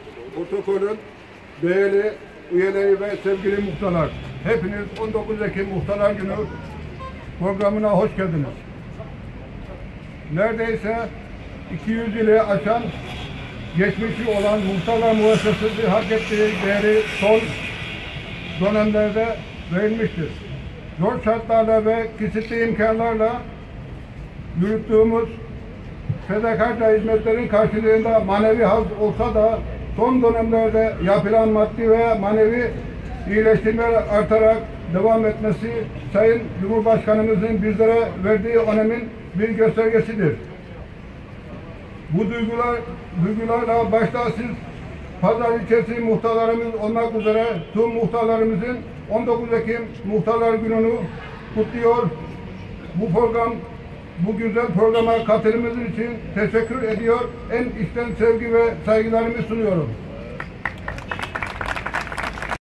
protokolün değerli üyeleri ve sevgili muhtarlar, hepiniz 19 Ekim Muhtarlar Günü programına hoş geldiniz. Neredeyse 200 yılı aşan geçmişi olan muhtarlar müessesesi hak ettiği değeri son dönemlerde verilmiştir. Zor şartlarla ve kısıtlı imkanlarla yürüttüğümüz fedakarca hizmetlerin karşılığında manevi haz olsa da son dönemlerde yapılan maddi ve manevi iyileştirmeler artarak devam etmesi Sayın Cumhurbaşkanımızın bizlere verdiği önemin bir göstergesidir. Bu duygularla başta siz Pazar ilçesi muhtarlarımız olmak üzere tüm muhtarlarımızın 19 Ekim Muhtarlar Günü'nü kutluyor. Bu güzel programa katılımınız için teşekkür ediyor. En içten sevgi ve saygılarımı sunuyorum.